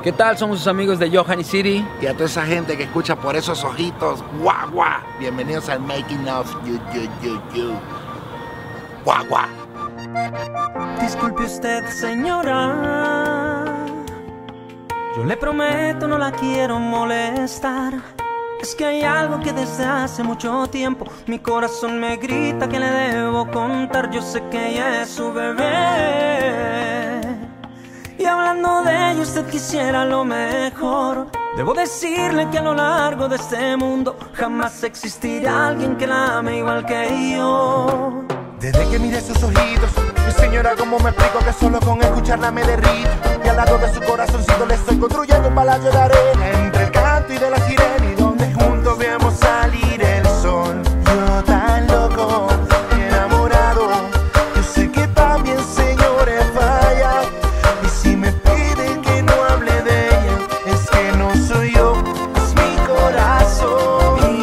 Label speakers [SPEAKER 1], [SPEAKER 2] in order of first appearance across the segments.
[SPEAKER 1] ¿Qué tal? Somos sus amigos de Johanny City.
[SPEAKER 2] Y a toda esa gente que escucha por esos ojitos, guau, guau. Bienvenidos al Making of You. Guau, guau.
[SPEAKER 3] Disculpe usted, señora, yo le prometo no la quiero molestar. Es que hay algo que desde hace mucho tiempo mi corazón me grita que le debo contar. Yo sé que ella es su bebé, y hablando de ella usted quisiera lo mejor. Debo decirle que a lo largo de este mundo jamás existirá alguien que la ame igual que yo.
[SPEAKER 4] Desde que miré sus ojitos, mi señora, ¿cómo me explico que solo con escucharla me derrito? Y al lado de su corazoncito le estoy construyendo un palacio de arena, entre el canto y de la sirena, y donde juntos veamos salir el sol. Yo tan loco y enamorado, yo sé que también, señores, falla. Y si me piden que no hable de ella, es que no soy yo, es mi corazón.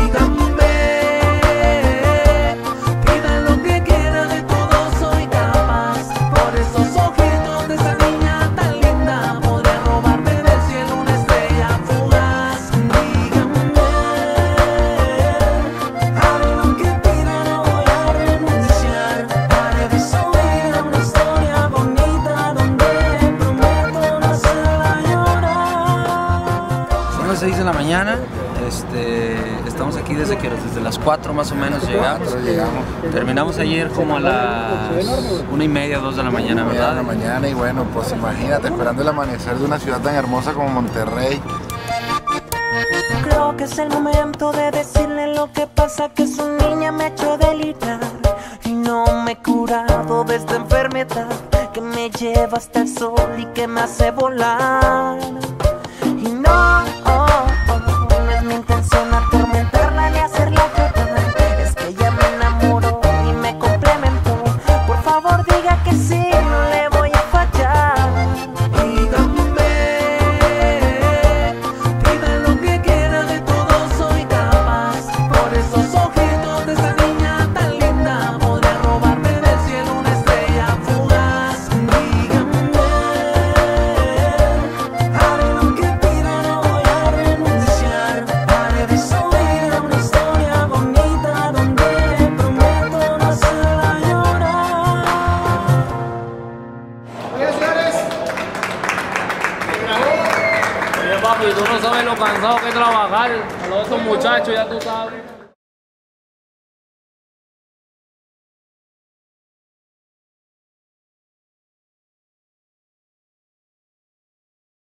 [SPEAKER 1] Son las 6 de la mañana. Estamos aquí desde las 4 más o menos llegamos. Terminamos ayer como a las 1:30, 2 de la mañana, ¿verdad?
[SPEAKER 2] De la mañana, y bueno, pues imagínate, esperando el amanecer de una ciudad tan hermosa como Monterrey.
[SPEAKER 3] Creo que es el momento de decirle lo que pasa, que su niña me ha hecho delirar y no me he curado de esta enfermedad que me lleva hasta el sol y que me hace volar. Y no es mi intención atormentarla ni hacerla llorar, es que ella me enamoró y me complementó. Por favor diga que sí, no le voy a fallar.
[SPEAKER 5] Papi, tú no sabes lo cansado que es trabajar a los otros muchachos, ya tú sabes.